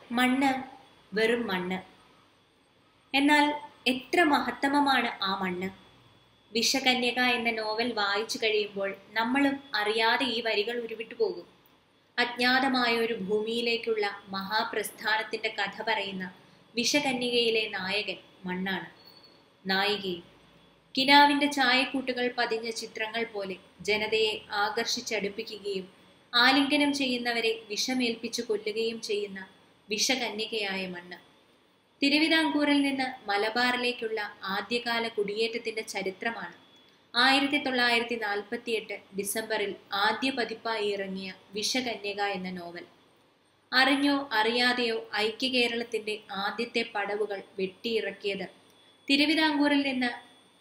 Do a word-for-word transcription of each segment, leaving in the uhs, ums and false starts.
മണ്ണ് വെറും മണ്ണ്. എന്നാൽ എത്ര മഹത്തമമാണ് ആ മണ്ണ്. വിഷകന്യക എന്ന നോവൽ വായിച്ചു കഴിയുമ്പോൾ നമ്മളും അറിയാതെ ഈ വരികൾ ഉരുവിട്ടു പോകും. അജ്ഞാതമായ ഒരു ഭൂമിയിലേക്കുള്ള മഹാപ്രസ്ഥാനത്തിന്റെ കഥ പറയുന്ന വിഷകന്യകയിലെ നായകൻ മണ്ണാണ്. നായികയും കിനാവിന്റെ ചായക്കൂട്ടുകൾ പതിഞ്ഞ ചിത്രങ്ങൾ പോലെ ജനതയെ ആകർഷിച്ചടുപ്പിക്കുകയും ആലിംഗനം ചെയ്യുന്നവരെ വിഷമേൽപ്പിച്ചു കൊല്ലുകയും ചെയ്യുന്ന വിഷകന്യകയായ മണ്ണ്. തിരുവിതാംകൂറിൽ നിന്ന് മലബാറിലേക്കുള്ള ആദ്യകാല കുടിയേറ്റത്തിന്റെ ചരിത്രമാണ് ആയിരത്തി തൊള്ളായിരത്തി നാൽപ്പത്തി എട്ട് ഡിസംബറിൽ ആദ്യ പതിപ്പായി ഇറങ്ങിയ വിഷകന്യക എന്ന നോവൽ. അറിഞ്ഞോ അറിയാതെയോ ഐക്യ കേരളത്തിന്റെ ആദ്യത്തെ പടവുകൾ വെട്ടിയിറക്കിയത് തിരുവിതാംകൂറിൽ നിന്ന്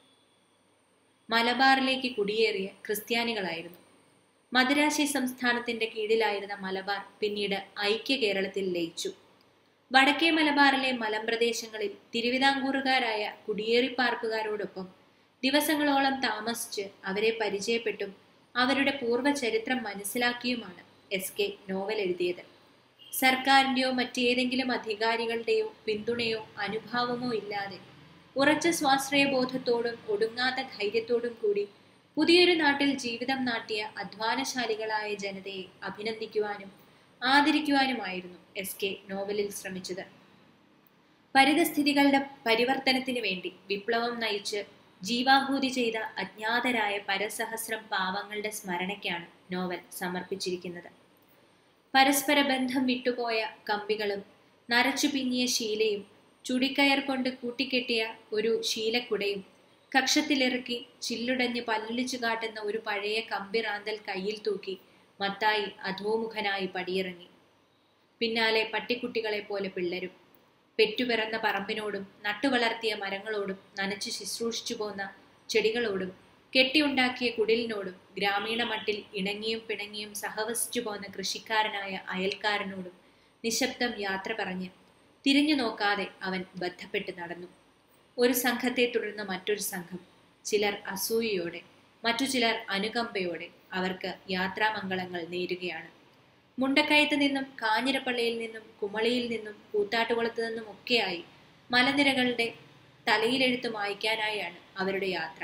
മലബാറിലേക്ക് കുടിയേറിയ ക്രിസ്ത്യാനികളായിരുന്നു. മദിരാശി സംസ്ഥാനത്തിന്റെ കീഴിലായിരുന്ന മലബാർ പിന്നീട് ഐക്യ കേരളത്തിൽ ലയിച്ചു. വടക്കേ മലബാറിലെ മലമ്പ്രദേശങ്ങളിൽ തിരുവിതാംകൂറുകാരായ കുടിയേറിപ്പാർപ്പുകാരോടൊപ്പം ദിവസങ്ങളോളം താമസിച്ച് അവരെ പരിചയപ്പെട്ടും അവരുടെ പൂർവ്വ ചരിത്രം മനസ്സിലാക്കിയുമാണ് എസ് കെ നോവൽ എഴുതിയത്. സർക്കാരിന്റെയോ മറ്റേതെങ്കിലും അധികാരികളുടെയോ പിന്തുണയോ അനുഭാവമോ ഇല്ലാതെ ഉറച്ച സ്വാശ്രയബോധത്തോടും ഒടുങ്ങാത്ത ധൈര്യത്തോടും കൂടി പുതിയൊരു നാട്ടിൽ ജീവിതം നാട്ടിയ അധ്വാനശാലികളായ ജനതയെ അഭിനന്ദിക്കുവാനും ആദരിക്കുവാനുമായിരുന്നു എസ് കെ നോവലിൽ ശ്രമിച്ചത്. പരിതസ്ഥിതികളുടെ പരിവർത്തനത്തിന് വേണ്ടി വിപ്ലവം നയിച്ച് ജീവാഹൂതി ചെയ്ത അജ്ഞാതരായ പരസഹസ്രം പാവങ്ങളുടെ സ്മരണയ്ക്കാണ് നോവൽ സമർപ്പിച്ചിരിക്കുന്നത്. പരസ്പര ബന്ധം വിട്ടുപോയ കമ്പികളും നരച്ചു പിന്നിയ ശീലയും ചുടിക്കയർ കൊണ്ട് കൂട്ടിക്കെട്ടിയ ഒരു ശീലക്കുടയും കക്ഷത്തിലിറക്കി ചില്ലുടഞ്ഞ് പല്ലുളിച്ചു കാട്ടുന്ന ഒരു പഴയ കമ്പിറാന്തൽ കയ്യിൽ തൂക്കി മത്തായി അധോമുഖനായി പടിയിറങ്ങി. പിന്നാലെ പട്ടിക്കുട്ടികളെ പോലെ പിള്ളരും. പെറ്റുപിറന്ന പറമ്പിനോടും നട്ടുവളർത്തിയ മരങ്ങളോടും നനച്ചു ശുശ്രൂഷിച്ചു പോന്ന ചെടികളോടും കെട്ടിയുണ്ടാക്കിയ കുടിലിനോടും ഗ്രാമീണ മട്ടിൽ ഇണങ്ങിയും പിണങ്ങിയും സഹവസിച്ചു പോന്ന കൃഷിക്കാരനായ അയൽക്കാരനോടും നിശബ്ദം യാത്ര പറഞ്ഞ് തിരിഞ്ഞു നോക്കാതെ അവൻ ബന്ധപ്പെട്ട് നടന്നു. ഒരു സംഘത്തെ തുടർന്ന് മറ്റൊരു സംഘം. ചിലർ അസൂയയോടെ, മറ്റു ചിലർ അനുകമ്പയോടെ അവർക്ക് യാത്രാമംഗളങ്ങൾ നേരുകയാണ്. മുണ്ടക്കയത്ത് നിന്നും കാഞ്ഞിരപ്പള്ളിയിൽ നിന്നും കുമളിയിൽ നിന്നും കൂത്താട്ടുകുളത്തു നിന്നും ഒക്കെയായി മലനിരകളുടെ തലയിലെഴുത്ത് മായ്ക്കാനായാണ് അവരുടെ യാത്ര.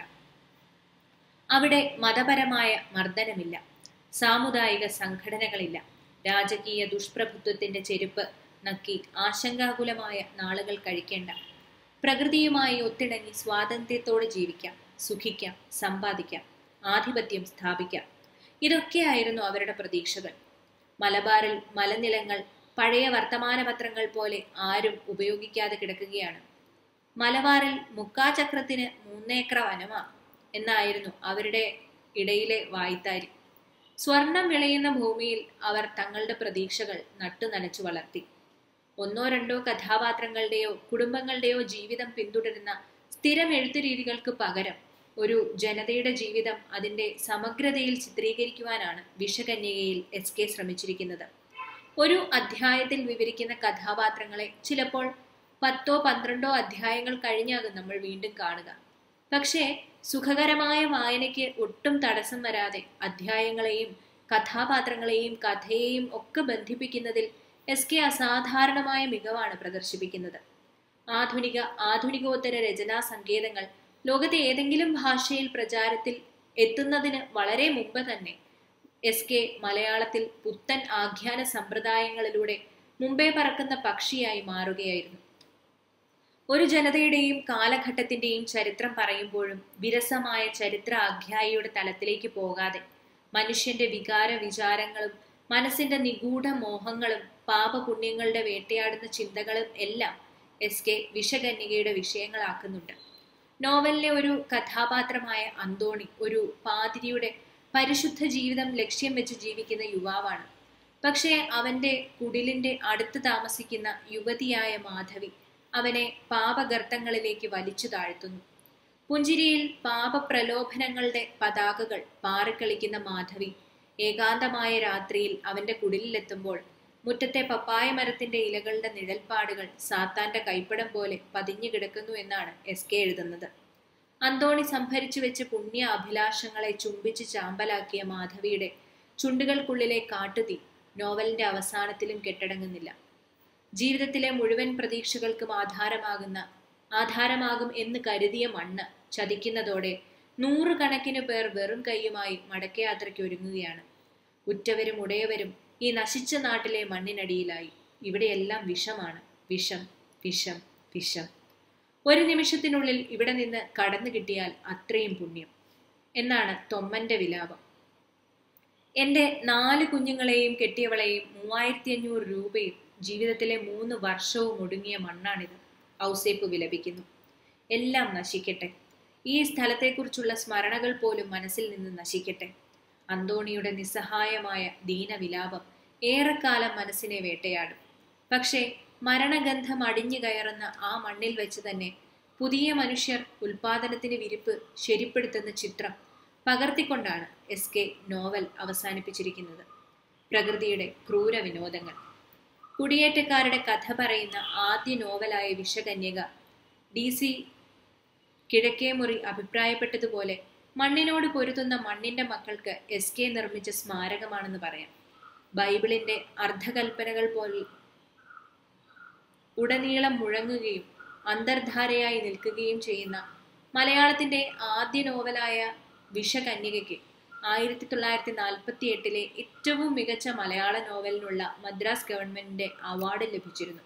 അവിടെ മതപരമായ മർദ്ദനമില്ല, സാമുദായിക സംഘടനകളില്ല, രാജകീയ ദുഷ്പ്രഭുത്വത്തിന്റെ ചെരുപ്പ് നക്കി ആശങ്കാകുലമായ നാളുകൾ കഴിക്കേണ്ട. പ്രകൃതിയുമായി ഒത്തിണങ്ങി സ്വാതന്ത്ര്യത്തോടെ ജീവിക്കാം, സുഖിക്കാം, സമ്പാദിക്കാം, ആധിപത്യം സ്ഥാപിക്കാം. ഇതൊക്കെയായിരുന്നു അവരുടെ പ്രതീക്ഷകൾ. മലബാറിൽ മലനിലങ്ങൾ പഴയ വർത്തമാനപത്രങ്ങൾ പോലെ ആരും ഉപയോഗിക്കാതെ കിടക്കുകയാണ്. മലബാറിൽ മുക്കാചക്രത്തിന് മൂന്നേക്കർ വനമാ എന്നായിരുന്നു അവരുടെ ഇടയിലെ വായ്ത്താരി. സ്വർണം വിളയുന്ന ഭൂമിയിൽ അവർ തങ്ങളുടെ പ്രതീക്ഷകൾ നട്ടു നനച്ചു വളർത്തി. ഒന്നോ രണ്ടോ കഥാപാത്രങ്ങളുടെയോ കുടുംബങ്ങളുടെയോ ജീവിതം പിന്തുടരുന്ന സ്ഥിരം എഴുത്തു രീതികൾക്ക് പകരം ഒരു ജനതയുടെ ജീവിതം അതിന്റെ സമഗ്രതയിൽ ചിത്രീകരിക്കുവാനാണ് വിഷകന്യകയിൽ എസ് കെ ശ്രമിച്ചിരിക്കുന്നത്. ഒരു അധ്യായത്തിൽ വിവരിക്കുന്ന കഥാപാത്രങ്ങളെ ചിലപ്പോൾ പത്തോ പന്ത്രണ്ടോ അധ്യായങ്ങൾ കഴിഞ്ഞാകും നമ്മൾ വീണ്ടും കാണുക. പക്ഷേ സുഖകരമായ വായനയ്ക്ക് ഒട്ടും തടസ്സം വരാതെ അധ്യായങ്ങളെയും കഥാപാത്രങ്ങളെയും കഥയെയും ഒക്കെ ബന്ധിപ്പിക്കുന്നതിൽ എസ് കെ അസാധാരണമായ മികവാണ് പ്രദർശിപ്പിക്കുന്നത്. ആധുനിക ആധുനികോത്തര രചനാ സങ്കേതങ്ങൾ ലോകത്തെ ഏതെങ്കിലും ഭാഷയിൽ പ്രചാരത്തിൽ എത്തുന്നതിന് വളരെ മുമ്പ് തന്നെ എസ് കെ മലയാളത്തിൽ പുത്തൻ ആഖ്യാന സമ്പ്രദായങ്ങളിലൂടെ മുമ്പേ പറക്കുന്ന പക്ഷിയായി മാറുകയായിരുന്നു. ഒരു ജനതയുടെയും കാലഘട്ടത്തിന്റെയും ചരിത്രം പറയുമ്പോഴും വിരസമായ ചരിത്ര ആഖ്യായിയുടെ തലത്തിലേക്ക് പോകാതെ മനുഷ്യന്റെ വികാര വിചാരങ്ങളും മനസ്സിന്റെ നിഗൂഢ മോഹങ്ങളും പാപപുണ്യങ്ങളുടെ വേട്ടയാടുന്ന ചിന്തകളും എല്ലാം എസ് കെ വിഷകന്യകയുടെ വിഷയങ്ങളാക്കുന്നുണ്ട്. നോവലിലെ ഒരു കഥാപാത്രമായ അന്തോണി ഒരു പാതിരിയുടെ പരിശുദ്ധ ജീവിതം ലക്ഷ്യം വെച്ച് ജീവിക്കുന്ന യുവാവാണ്. പക്ഷേ അവന്റെ കുടിലിന്റെ അടുത്ത് താമസിക്കുന്ന യുവതിയായ മാധവി അവനെ പാപഗർത്തങ്ങളിലേക്ക് വലിച്ചു താഴ്ത്തുന്നു. പുഞ്ചിരിയിൽ പാപപ്രലോഭനങ്ങളുടെ പതാകകൾ പാറിക്കളിക്കുന്ന മാധവി ഏകാന്തമായ രാത്രിയിൽ അവന്റെ കുടിലിലെത്തുമ്പോൾ മുറ്റത്തെ പപ്പായ മരത്തിന്റെ ഇലകളുടെ നിഴൽപ്പാടുകൾ സാത്താന്റെ കൈപ്പടം പോലെ പതിഞ്ഞു കിടക്കുന്നു എന്നാണ് എസ് കെ എഴുതുന്നത്. അന്തോണി സംഭരിച്ചു വെച്ച് പുണ്യ അഭിലാഷങ്ങളെ ചുംബിച്ച് ചാമ്പലാക്കിയ മാധവിയുടെ ചുണ്ടുകൾക്കുള്ളിലെ കാട്ടുതീ നോവലിന്റെ അവസാനത്തിലും കെട്ടടങ്ങുന്നില്ല. ജീവിതത്തിലെ മുഴുവൻ പ്രതീക്ഷകൾക്കും ആധാരമാകുന്ന ആധാരമാകും എന്ന് കരുതിയ മണ്ണ് ചതിക്കുന്നതോടെ നൂറുകണക്കിന് പേർ വെറും കൈയുമായി മടക്കയാത്രയ്ക്ക് ഒരുങ്ങുകയാണ്. ഉറ്റവരും ഉടയവരും ഈ നശിച്ച നാട്ടിലെ മണ്ണിനടിയിലായി. ഇവിടെയെല്ലാം വിഷമാണ്, വിഷം, വിഷം, വിഷം. ഒരു നിമിഷത്തിനുള്ളിൽ ഇവിടെ നിന്ന് കടന്നു കിട്ടിയാൽ അത്രയും പുണ്യം എന്നാണ് തൊമ്മന്റെ വിലാപം. എൻ്റെ നാല് കുഞ്ഞുങ്ങളെയും കെട്ടിയവളെയും മൂവായിരത്തി അഞ്ഞൂറ് രൂപയും ജീവിതത്തിലെ മൂന്ന് വർഷവും ഒടുങ്ങിയ മണ്ണാണിത്. ഔസേപ്പ് വിലപിക്കുന്നു. എല്ലാം നശിക്കട്ടെ. ഈ സ്ഥലത്തെക്കുറിച്ചുള്ള സ്മരണകൾ പോലും മനസ്സിൽ നിന്ന് നശിക്കട്ടെ. അന്തോണിയുടെ നിസ്സഹായമായ ദീനവിലാപം ഏറെക്കാലം മനസ്സിനെ വേട്ടയാടും. പക്ഷേ മരണഗന്ധം അടിഞ്ഞു കയറുന്ന ആ മണ്ണിൽ വെച്ച് തന്നെ പുതിയ മനുഷ്യർ ഉൽപാദനത്തിന് വിരിപ്പ് ശരിപ്പെടുത്തുന്ന ചിത്രം പകർത്തിക്കൊണ്ടാണ് എസ് കെ നോവൽ അവസാനിപ്പിച്ചിരിക്കുന്നത്. പ്രകൃതിയുടെ ക്രൂര വിനോദങ്ങൾ. കുടിയേറ്റക്കാരുടെ കഥ പറയുന്ന ആദ്യ നോവലായ വിഷകന്യക ഡി സി കിഴക്കേമുറി അഭിപ്രായപ്പെട്ടതുപോലെ മണ്ണിനോട് പൊരുതുന്ന മണ്ണിന്റെ മക്കൾക്ക് എസ് കെ നിർമ്മിച്ച സ്മാരകമാണെന്ന് പറയാം. ബൈബിളിന്റെ അർദ്ധകൽപ്പനകൾ പോലെ ഉടനീളം മുഴങ്ങുകയും അന്തർധാരയായി നിൽക്കുകയും ചെയ്യുന്ന മലയാളത്തിന്റെ ആദ്യ നോവലായ വിഷകന്യകയ്ക്ക് ആയിരത്തി തൊള്ളായിരത്തി നാൽപ്പത്തി എട്ടിലെ ഏറ്റവും മികച്ച മലയാള നോവലിനുള്ള മദ്രാസ് ഗവൺമെന്റിന്റെ അവാർഡ് ലഭിച്ചിരുന്നു.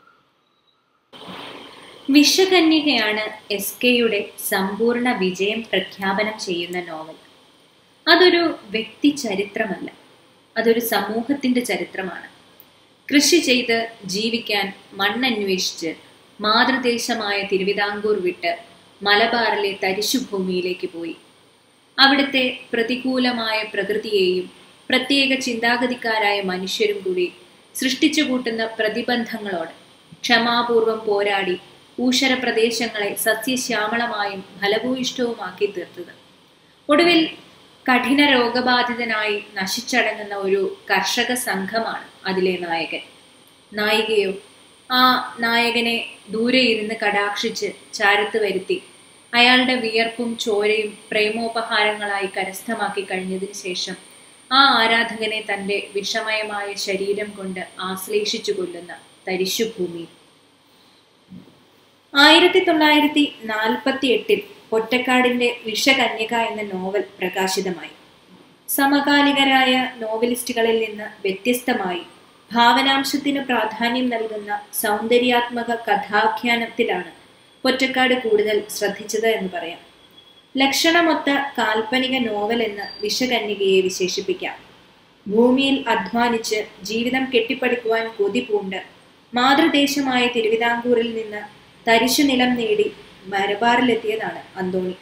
വിഷകന്യകയാണ് എസ് കെയുടെ സമ്പൂർണ്ണ വിജയം പ്രഖ്യാപനം ചെയ്യുന്ന നോവൽ. അതൊരു വ്യക്തി ചരിത്രമല്ല, അതൊരു സമൂഹത്തിന്റെ ചരിത്രമാണ്. കൃഷി ചെയ്ത് ജീവിക്കാൻ മണ്ണന്വേഷിച്ച് മാതൃദേശമായ തിരുവിതാംകൂർ വിട്ട് മലബാറിലെ തരിശുഭൂമിയിലേക്ക് പോയി. അവിടുത്തെ പ്രതികൂലമായ പ്രകൃതിയെയും പ്രത്യേക ചിന്താഗതിക്കാരായ മനുഷ്യരും കൂടി സൃഷ്ടിച്ചു കൂട്ടുന്ന പ്രതിബന്ധങ്ങളോട് ക്ഷമാപൂർവം പോരാടി ഊഷര പ്രദേശങ്ങളെ സസ്യശ്യാമളമായും ഫലഭൂയിഷ്ടവുമാക്കി തീർത്തത്. ഒടുവിൽ കഠിന രോഗബാധിതനായി നശിച്ചടങ്ങുന്ന ഒരു കർഷക സംഘമാണ് അതിലെ നായകൻ. നായികയോ ആ നായകനെ ദൂരെ ഇരുന്ന് കടാക്ഷിച്ച് ചാരത്ത് വരുത്തി അയാളുടെ വിയർപ്പും ചോരയും പ്രേമോപഹാരങ്ങളായി കരസ്ഥമാക്കി കഴിഞ്ഞതിന് ശേഷം ആ ആരാധകനെ തൻ്റെ വിഷമയമായ ശരീരം കൊണ്ട് ആശ്ലേഷിച്ചു കൊല്ലുന്ന തരിശുഭൂമി. ആയിരത്തി തൊള്ളായിരത്തി നാൽപ്പത്തി എട്ടിൽ പൊറ്റക്കാടിന്റെ വിഷകന്യക എന്ന നോവൽ പ്രകാശിതമായി. സമകാലികരായ നോവലിസ്റ്റുകളിൽ നിന്ന് വ്യത്യസ്തമായി ഭാവനാംശത്തിന് പ്രാധാന്യം നൽകുന്ന സൗന്ദര്യാത്മക കഥാഖ്യാനത്തിലാണ് പൊറ്റക്കാട് കൂടുതൽ ശ്രദ്ധിച്ചത് എന്ന് പറയാം. ലക്ഷണമൊത്ത കാൽപ്പനിക നോവൽ എന്ന് വിഷകന്യകയെ വിശേഷിപ്പിക്കാം. ഭൂമിയിൽ അധ്വാനിച്ച് ജീവിതം കെട്ടിപ്പടുക്കുവാൻ കൊതി പൂണ്ട് മാതൃദേശമായ തിരുവിതാംകൂറിൽ നിന്ന് തരിശു നിലം നേടി മലബാറിലെത്തിയതാണ് അന്തോണി.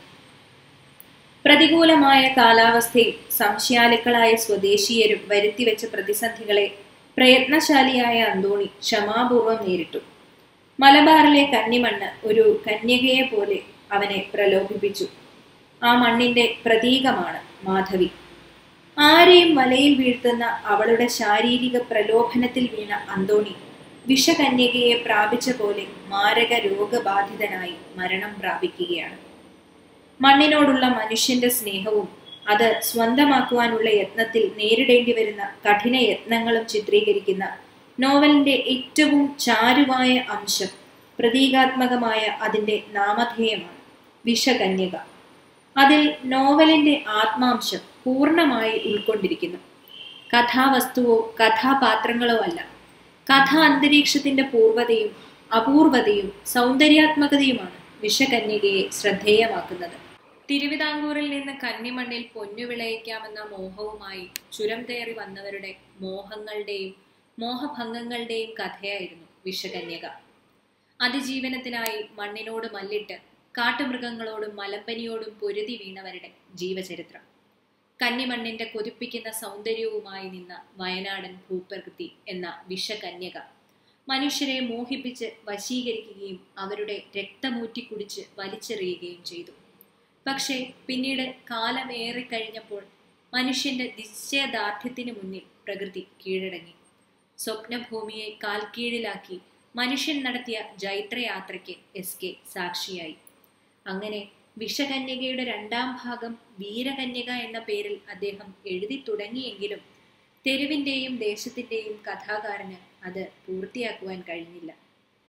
പ്രതികൂലമായ കാലാവസ്ഥയും സംശയാലുക്കളായ സ്വദേശീയരും വരുത്തിവെച്ച പ്രതിസന്ധികളെ പ്രയത്നശാലിയായ അന്തോണി ക്ഷമാപൂർവം നേരിട്ടു. മലബാറിലെ കന്നിമണ്ണ് ഒരു കന്യകയെ പോലെ അവനെ പ്രലോഭിപ്പിച്ചു. ആ മണ്ണിന്റെ പ്രതീകമാണ് മാധവി. ആരെയും വലയിൽ വീഴ്ത്തുന്ന അവളുടെ ശാരീരിക പ്രലോഭനത്തിൽ വീണ അന്തോണി വിഷകന്യകയെ പ്രാപിച്ച പോലെ മാരക രോഗബാധിതനായി മരണം പ്രാപിക്കുകയാണ്. മണ്ണിനോടുള്ള മനുഷ്യന്റെ സ്നേഹവും അത് സ്വന്തമാക്കുവാനുള്ള യത്നത്തിൽ നേരിടേണ്ടി വരുന്ന കഠിന യത്നങ്ങളും ചിത്രീകരിക്കുന്ന നോവലിന്റെ ഏറ്റവും ചാരുവായ അംശം പ്രതീകാത്മകമായ അതിൻ്റെ നാമധേയമാണ് വിഷകന്യക. അതിൽ നോവലിന്റെ ആത്മാംശം പൂർണ്ണമായി ഉൾക്കൊണ്ടിരിക്കുന്നു. കഥാവസ്തുവോ കഥാപാത്രങ്ങളോ അല്ല, കഥാ അന്തരീക്ഷത്തിന്റെ പൂർവതയും അപൂർവതയും സൗന്ദര്യാത്മകതയുമാണ് വിഷകന്യകയെ ശ്രദ്ധേയമാക്കുന്നത്. തിരുവിതാംകൂറിൽ നിന്ന് കന്നിമണ്ണിൽ പൊന്നു വിളയിക്കാമെന്ന മോഹവുമായി ചുരം കയറി വന്നവരുടെ മോഹങ്ങളുടെയും മോഹഭംഗങ്ങളുടെയും കഥയായിരുന്നു വിഷകന്യക. അതിജീവനത്തിനായി മണ്ണിനോട് മല്ലിട്ട് കാട്ടുമൃഗങ്ങളോടും മലമ്പനിയോടും പൊരുതി വീണവരുടെ ജീവചരിത്രം. കന്നിമണ്ണിന്റെ കൊതിപ്പിക്കുന്ന സൗന്ദര്യവുമായി നിന്ന വയനാടൻ ഭൂപ്രകൃതി എന്ന വിഷകന്യക മനുഷ്യരെ മോഹിപ്പിച്ച് വശീകരിക്കുകയും അവരുടെ രക്തമൂറ്റി കുടിച്ച് വലിച്ചെറിയുകയും ചെയ്തു. പക്ഷേ പിന്നീട് കാലമേറെ കഴിഞ്ഞപ്പോൾ മനുഷ്യന്റെ നിശ്ചയദാർഢ്യത്തിന് മുന്നിൽ പ്രകൃതി കീഴടങ്ങി. സ്വപ്നഭൂമിയെ കാൽക്കീഴിലാക്കി മനുഷ്യൻ നടത്തിയ ജൈത്രയാത്രയ്ക്ക് എസ് കെ സാക്ഷിയായി. അങ്ങനെ വിഷകന്യകയുടെ രണ്ടാം ഭാഗം വീരകന്യക എന്ന പേരിൽ അദ്ദേഹം എഴുതി തുടങ്ങിയെങ്കിലും തെരുവിൻ്റെയും ദേശത്തിൻ്റെയും കഥാകാരന് അത് പൂർത്തിയാക്കുവാൻ കഴിഞ്ഞില്ല.